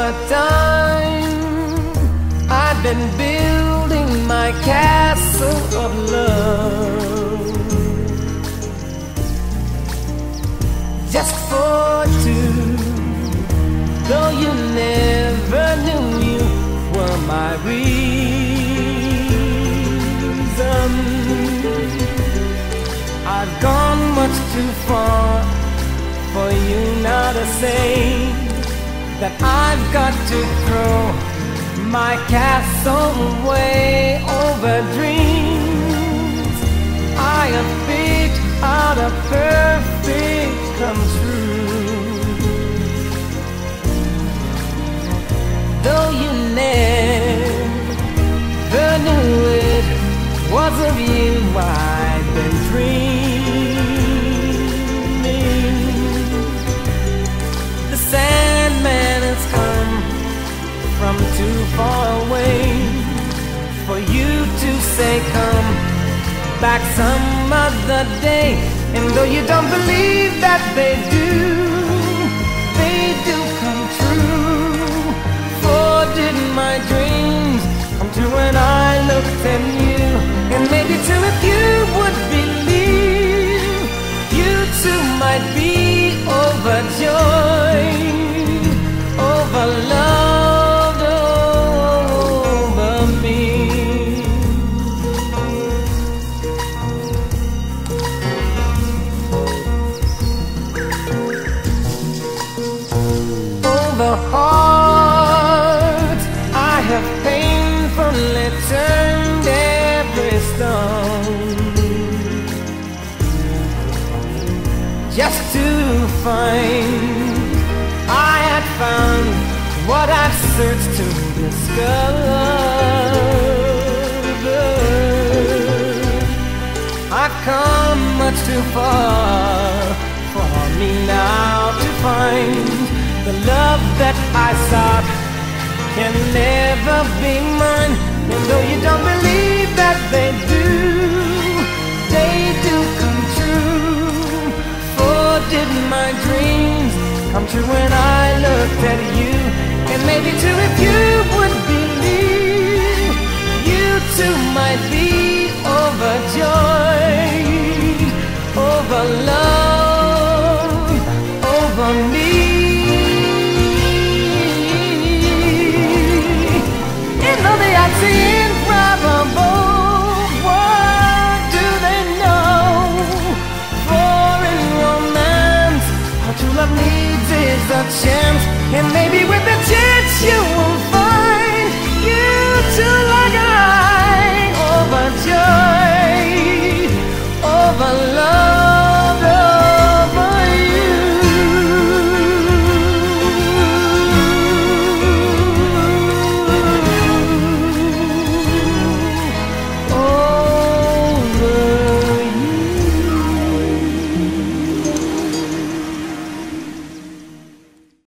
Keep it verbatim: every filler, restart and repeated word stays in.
time I've been building my castle of love, just for two. Though you never knew you were my reason, I've gone much too far for you now to say that I've got to throw my castle away over dreams I have picked out a perfect come true. Though you never knew it was of you I've been dreaming. The Sandman has come from too far away for you to say come back some other day. And though you don't believe that they do, they do come true. For didn't my dreams come true when I looked at you? And maybe too if you would believe, you too might be overjoyed, over loved, over me. Over heart I have painfully turned every stone, just to find I had found what I've searched to discover. I've come much too far for me now to find the love that I sought can never be mine. And though you don't believe that they do, they do come true. For didn't my dreams come true when I looked at you? And maybe too if you would believe, you too might be overjoyed, over love, over me. In though the odds improbable, what do they know? For in romance, all true love needs is a chance, and maybe with a chance you will find